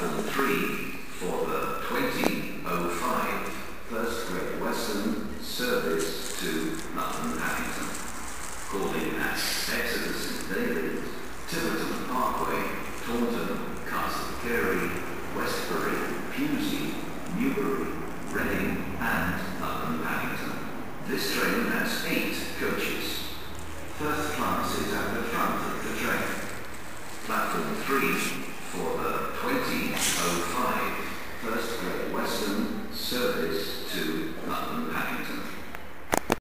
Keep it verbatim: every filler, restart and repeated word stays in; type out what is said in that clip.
Platform three for the twenty oh five First Great Western service to London Paddington. Calling at Exeter Saint David, Tiverton Parkway, Taunton, Castle Carey, Westbury, Pewsey, Newbury, Reading and London Paddington. This train has eight coaches. First class is at the front of the train. Platform three for the twenty oh five First Great Western service to London Paddington.